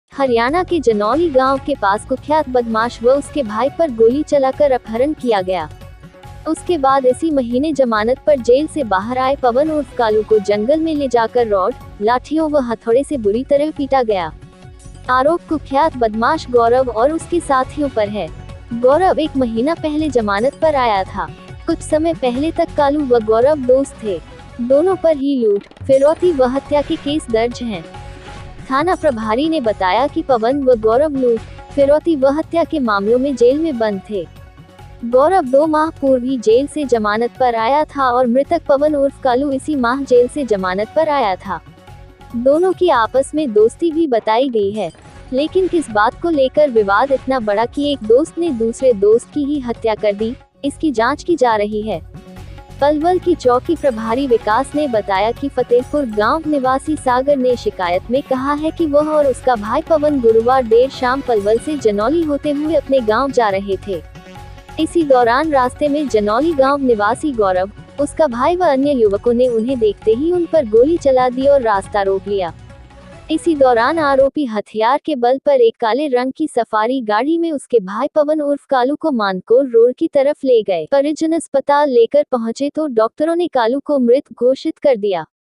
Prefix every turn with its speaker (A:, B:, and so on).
A: हरियाणा के जनौली गांव के पास कुख्यात बदमाश व उसके भाई पर गोली चलाकर अपहरण किया गया। उसके बाद इसी महीने जमानत पर जेल से बाहर आए पवन उर्फ कालू को जंगल में ले जाकर रॉड, लाठियों व हथौड़े से बुरी तरह पीटा गया। आरोप कुख्यात बदमाश गौरव और उसके साथियों पर है। गौरव 1 महीना पहले जमानत पर आया था। कुछ समय पहले तक कालू व गौरव दोस्त थे। दोनों पर ही लूट, फिरौती व हत्या के केस दर्ज हैं। थाना प्रभारी ने बताया कि पवन व गौरव लूट, फिरौती व हत्या के मामलों में जेल में बंद थे। गौरव 2 माह पूर्व ही जेल से जमानत पर आया था और मृतक पवन उर्फ कालू इसी माह जेल से जमानत पर आया था। दोनों की आपस में दोस्ती भी बताई गई है, लेकिन किस बात को लेकर विवाद इतना बड़ा कि एक दोस्त ने दूसरे दोस्त की ही हत्या कर दी, इसकी जांच की जा रही है। पलवल की चौकी प्रभारी विकास ने बताया कि फतेहपुर गांव निवासी सागर ने शिकायत में कहा है कि वह और उसका भाई पवन गुरुवार देर शाम पलवल से जनौली होते हुए अपने गांव जा रहे थे। इसी दौरान रास्ते में जनौली गांव निवासी गौरव, उसका भाई व अन्य युवकों ने उन्हें देखते ही उन पर गोली चला दी और रास्ता रोक लिया। इसी दौरान आरोपी हथियार के बल पर एक काले रंग की सफारी गाड़ी में उसके भाई पवन उर्फ कालू को मानकोर रोड की तरफ ले गए। परिजन अस्पताल लेकर पहुंचे तो डॉक्टरों ने कालू को मृत घोषित कर दिया।